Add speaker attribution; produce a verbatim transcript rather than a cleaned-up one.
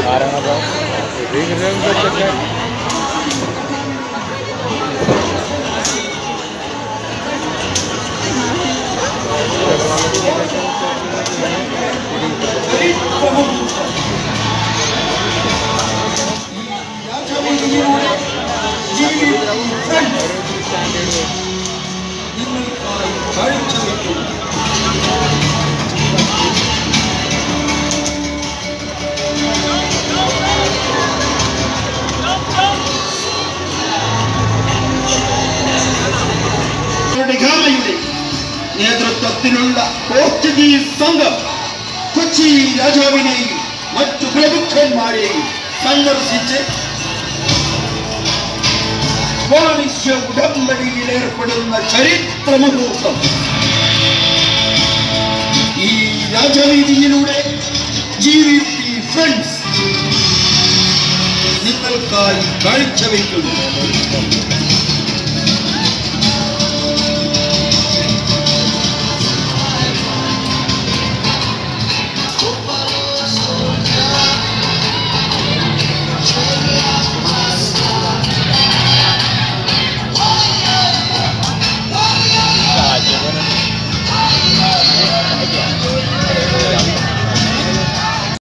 Speaker 1: നേതൃത്വത്തിലുള്ള പോർച്ചുഗീസ് സംഘം കൊച്ചി രാജാവിനെയും മറ്റു പ്രഭുക്കന്മാരെയും സന്ദർശിച്ച് വാണിജ്യ ഉടമ്പടിയിൽ ഏർപ്പെടുന്ന ചരിത്ര മുഹൂർത്തം ഈ രാജവീതിയിലൂടെ ജി വി പി ഫ്രണ്ട്സ് നിങ്ങൾക്കായി കാഴ്ചവെക്കുന്നു.